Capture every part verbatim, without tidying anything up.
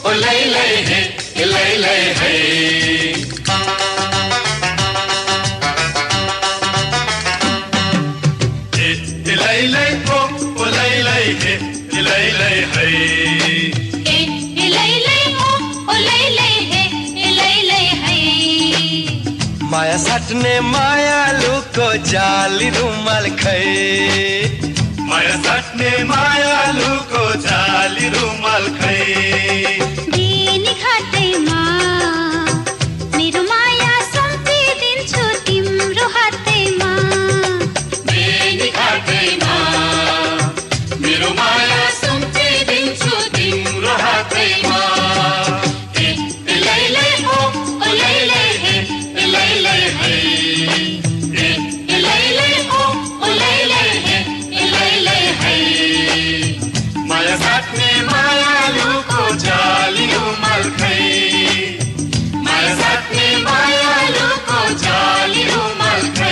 ओ लै लै हे लै लै हे लै लै ओ ओ लै लै हे लै लै हे लै लै ओ ओ लै लै हे लै लै हे माया साट्ने मायालुको जाली रुमाल खै माया साट्ने मायालुको जाली रुमाल खै बेनी घाटैमा मेरो माया सुम्पिदिन्छु तिम्रो हातैमा बेनी घाटैमा मेरो माया सुम्पिदिन्छु तिम्रो हातैमा लै लै ओ ओ लै लै हे लै लै हे लै लै ओ ओ लै लै हे लै लै हे माया साट्ने मायालुको जाली रुमाल खै माया साट्ने मायालुको जाली रुमाल खै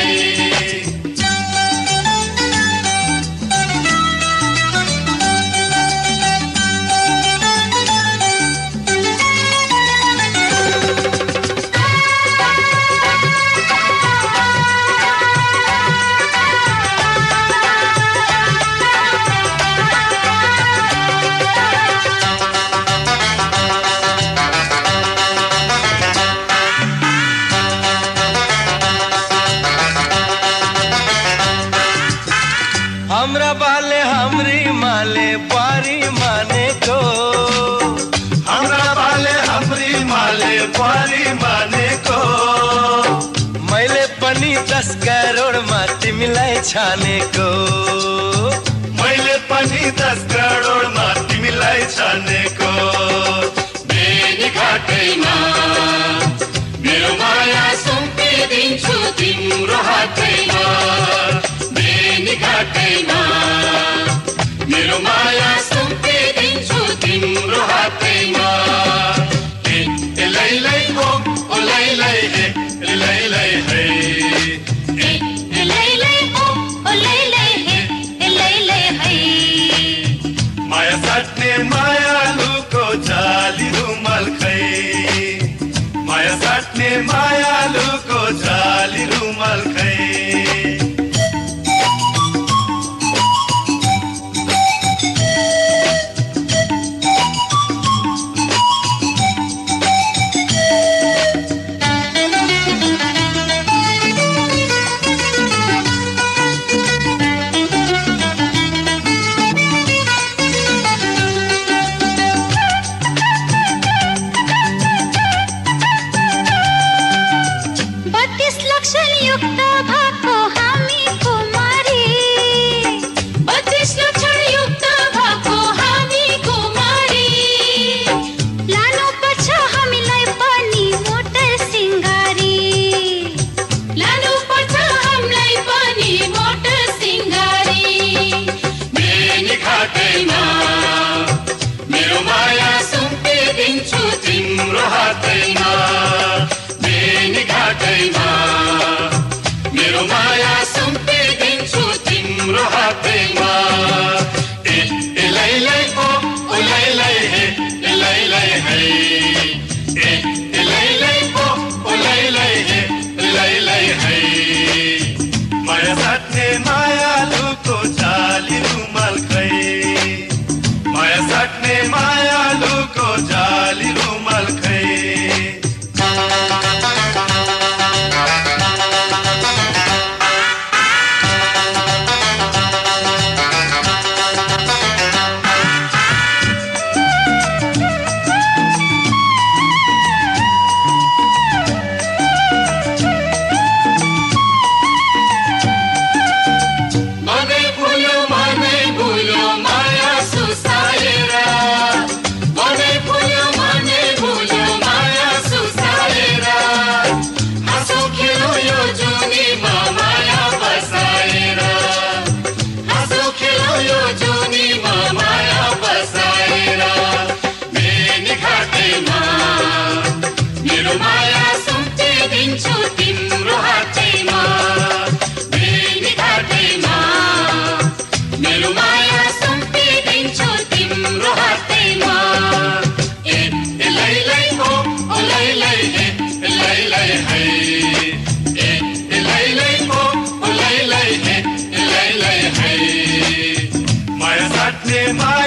हाम्रा बाले हाम्री माले बारी मानेको हाम्रा बाले हाम्री माले बारी मानेको मैले पनि दस करोडमा तिमीलाई छानेको मैले पनि दस करोडमा तिमीलाई छानेको बेनी घाटैमा मेरो माया सुम्पिदिन्छु तिम्रो हातैमा बेनी घाटैमा मेरो माया सुम्पिदिन्छु तिम्रो हातैमा लै लै ओ ओ लै लै हे लै लै हे लै लै ओ ओ लै लै हे लै लै हे माया साट्ने मायालुको जाली रुमाल खै माया साट्ने मायालुको जाली रुमाल खै बत्तीस लक्षण युक्त भएको हामी कुमारी बत्तीस लक्षण युक्त भएको हामी कुमारी लानु पर्छ हामीलाई पनि मोटर सिंगारी लानु पर्छ हामीलाई पनि मोटर सिंगारी बेनी घाटैमा मेरो माया सुम्पिदिन्छु तिम्रो हातैमा बेनी घाटैमा मेरो माया सुम्पिदिन्छु तिम्रो हातैमा लै लै ओ ओ लै लै हे लै लै हे लै लै ओ ओ लै लै हे लै लै हे माया साट्ने मायालुको जाली रुमाल खै माया साट्ने मायालुको जाली रुमाल खै मनै भुल्यो मनै भुल्यो माया सुसाएर मनै भुल्यो मनै भुल्यो माया सुसाएर हाँसो खेलो यो जुनीमा माया बसाएर हाँसो खेलो यो जुनीमा माया बसाएर बेनी घाटैमा मेरो माया सुम्पिदिन्छु तिम्रो हातैमा बेनी घाटैमा मेरो माया सुम्पिदिन्छु तिम्रो हातैमा साथले माया